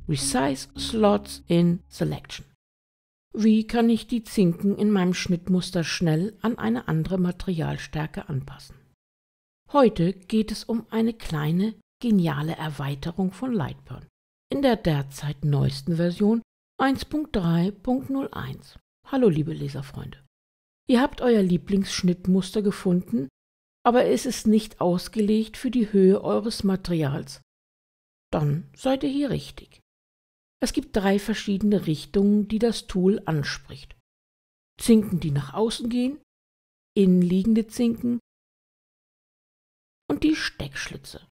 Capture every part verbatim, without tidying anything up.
Resize Slots in Selection. Wie kann ich die Zinken in meinem Schnittmuster schnell an eine andere Materialstärke anpassen? Heute geht es um eine kleine, geniale Erweiterung von Lightburn in der derzeit neuesten Version eins Punkt drei Punkt null eins. Hallo liebe Leserfreunde. Ihr habt euer Lieblingsschnittmuster gefunden, aber es ist nicht ausgelegt für die Höhe eures Materials. Dann seid ihr hier richtig. Es gibt drei verschiedene Richtungen, die das Tool anspricht. Zinken, die nach außen gehen, innenliegende Zinken und die Steckschlitze.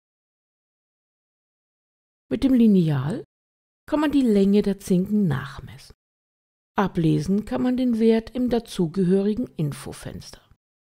Mit dem Lineal kann man die Länge der Zinken nachmessen. Ablesen kann man den Wert im dazugehörigen Infofenster.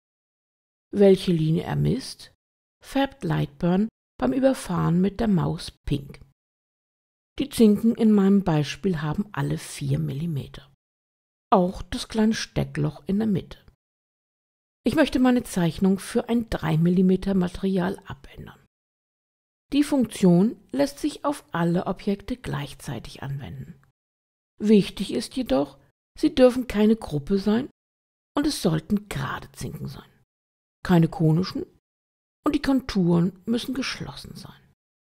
Welche Linie er misst, färbt Lightburn beim Überfahren mit der Maus pink. Die Zinken in meinem Beispiel haben alle vier Millimeter. Auch das kleine Steckloch in der Mitte. Ich möchte meine Zeichnung für ein drei Millimeter Material abändern. Die Funktion lässt sich auf alle Objekte gleichzeitig anwenden. Wichtig ist jedoch, sie dürfen keine Gruppe sein und es sollten gerade Zinken sein. Keine konischen und die Konturen müssen geschlossen sein.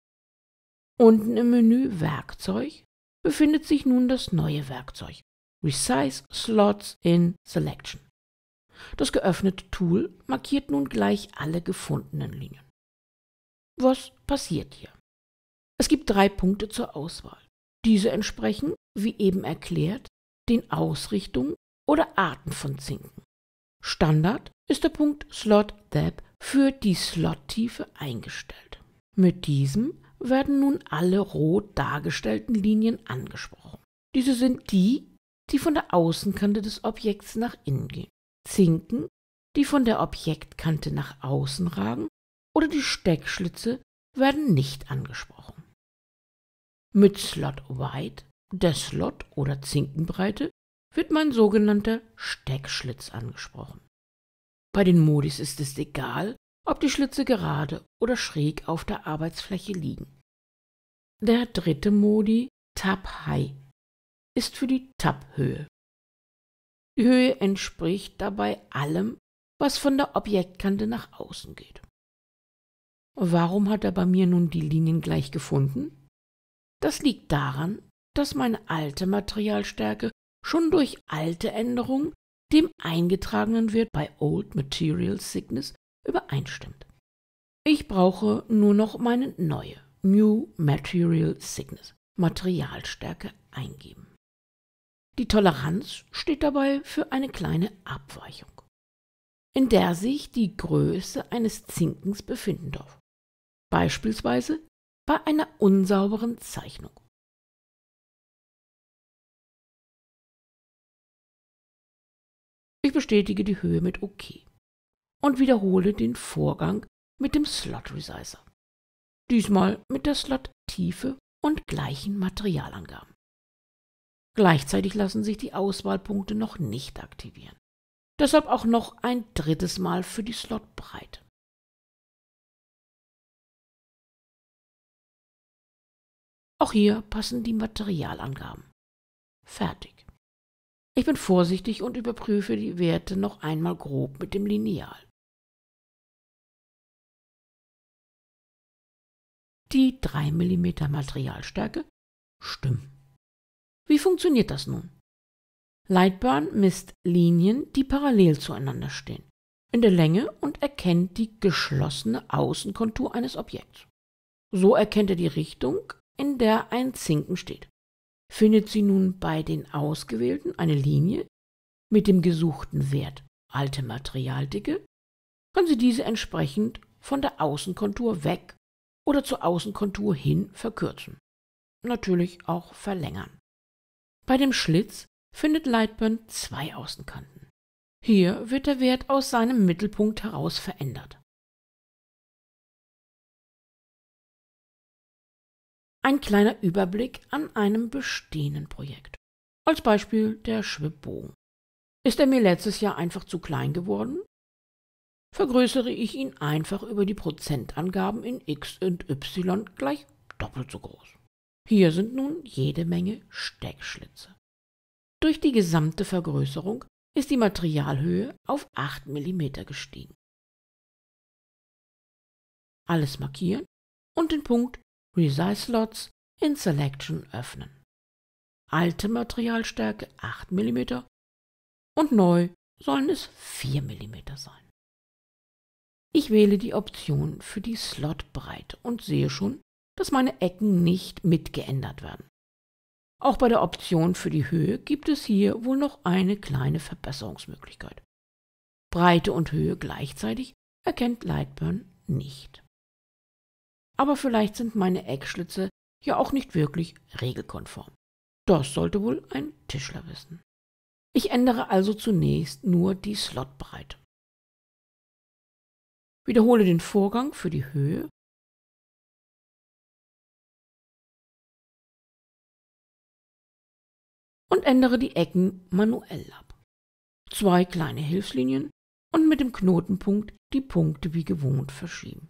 Unten im Menü Werkzeug befindet sich nun das neue Werkzeug Resize Slots in Selection. Das geöffnete Tool markiert nun gleich alle gefundenen Linien. Was passiert hier? Es gibt drei Punkte zur Auswahl. Diese entsprechen, wie eben erklärt, den Ausrichtungen oder Arten von Zinken. Standard ist der Punkt Slot Depth für die Slottiefe eingestellt. Mit diesem werden nun alle rot dargestellten Linien angesprochen. Diese sind die, die von der Außenkante des Objekts nach innen gehen. Zinken, die von der Objektkante nach außen ragen, oder die Steckschlitze werden nicht angesprochen. Mit Slot Width, der Slot- oder Zinkenbreite, wird mein sogenannter Steckschlitz angesprochen. Bei den Modis ist es egal, ob die Schlitze gerade oder schräg auf der Arbeitsfläche liegen. Der dritte Modi, Tab High, ist für die Tab-Höhe. Die Höhe entspricht dabei allem, was von der Objektkante nach außen geht. Warum hat er bei mir nun die Linien gleich gefunden? Das liegt daran, dass meine alte Materialstärke schon durch alte Änderungen dem eingetragenen Wert bei Old Material Thickness übereinstimmt. Ich brauche nur noch meine neue New Material Thickness Materialstärke eingeben. Die Toleranz steht dabei für eine kleine Abweichung, in der sich die Größe eines Zinkens befinden darf. Beispielsweise bei einer unsauberen Zeichnung. Ich bestätige die Höhe mit OK und wiederhole den Vorgang mit dem Slot Resizer. Diesmal mit der Slot-Tiefe und gleichen Materialangaben. Gleichzeitig lassen sich die Auswahlpunkte noch nicht aktivieren. Deshalb auch noch ein drittes Mal für die Slotbreite. Auch hier passen die Materialangaben. Fertig. Ich bin vorsichtig und überprüfe die Werte noch einmal grob mit dem Lineal. Die drei Millimeter Materialstärke stimmen. Wie funktioniert das nun? Lightburn misst Linien, die parallel zueinander stehen, in der Länge und erkennt die geschlossene Außenkontur eines Objekts. So erkennt er die Richtung, in der ein Zinken steht. Findet sie nun bei den Ausgewählten eine Linie mit dem gesuchten Wert alte Materialdicke, kann sie diese entsprechend von der Außenkontur weg oder zur Außenkontur hin verkürzen. Natürlich auch verlängern. Bei dem Schlitz findet Lightburn zwei Außenkanten. Hier wird der Wert aus seinem Mittelpunkt heraus verändert. Ein kleiner Überblick an einem bestehenden Projekt. Als Beispiel der Schwibbogen. Ist er mir letztes Jahr einfach zu klein geworden? Vergrößere ich ihn einfach über die Prozentangaben in X und Y gleich doppelt so groß. Hier sind nun jede Menge Steckschlitze. Durch die gesamte Vergrößerung ist die Materialhöhe auf acht Millimeter gestiegen. Alles markieren und den Punkt Resize Slots in Selection öffnen. Alte Materialstärke acht Millimeter und neu sollen es vier Millimeter sein. Ich wähle die Option für die Slotbreite und sehe schon, dass meine Ecken nicht mitgeändert werden. Auch bei der Option für die Höhe gibt es hier wohl noch eine kleine Verbesserungsmöglichkeit. Breite und Höhe gleichzeitig erkennt Lightburn nicht. Aber vielleicht sind meine Eckschlitze ja auch nicht wirklich regelkonform. Das sollte wohl ein Tischler wissen. Ich ändere also zunächst nur die Slotbreite. Wiederhole den Vorgang für die Höhe und ändere die Ecken manuell ab. Zwei kleine Hilfslinien und mit dem Knotenpunkt die Punkte wie gewohnt verschieben.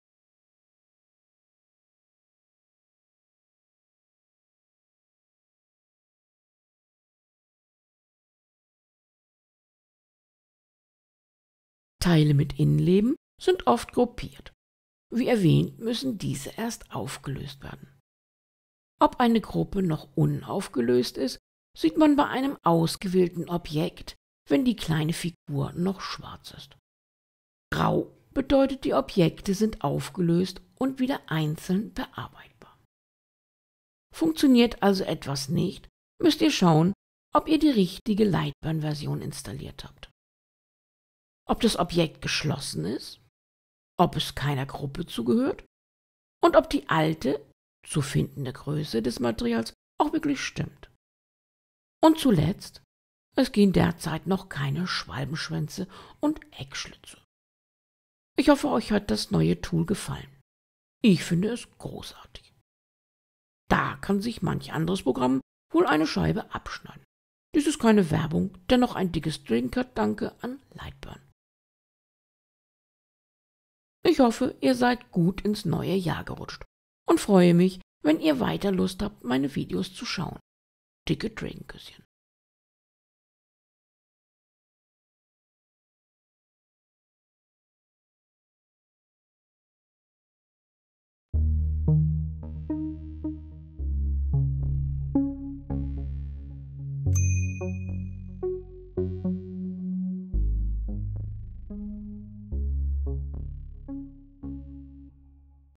Teile mit Innenleben sind oft gruppiert. Wie erwähnt, müssen diese erst aufgelöst werden. Ob eine Gruppe noch unaufgelöst ist, sieht man bei einem ausgewählten Objekt, wenn die kleine Figur noch schwarz ist. Grau bedeutet, die Objekte sind aufgelöst und wieder einzeln bearbeitbar. Funktioniert also etwas nicht, müsst ihr schauen, ob ihr die richtige Lightburn-Version installiert habt. Ob das Objekt geschlossen ist, ob es keiner Gruppe zugehört und ob die alte, zu findende Größe des Materials auch wirklich stimmt. Und zuletzt, es gehen derzeit noch keine Schwalbenschwänze und Eckschlitze. Ich hoffe, euch hat das neue Tool gefallen. Ich finde es großartig. Da kann sich manch anderes Programm wohl eine Scheibe abschneiden. Dies ist keine Werbung, dennoch ein dickes Drinkert-Danke an Lightburn. Ich hoffe, ihr seid gut ins neue Jahr gerutscht und freue mich, wenn ihr weiter Lust habt, meine Videos zu schauen. Dicke Tränenküsschen.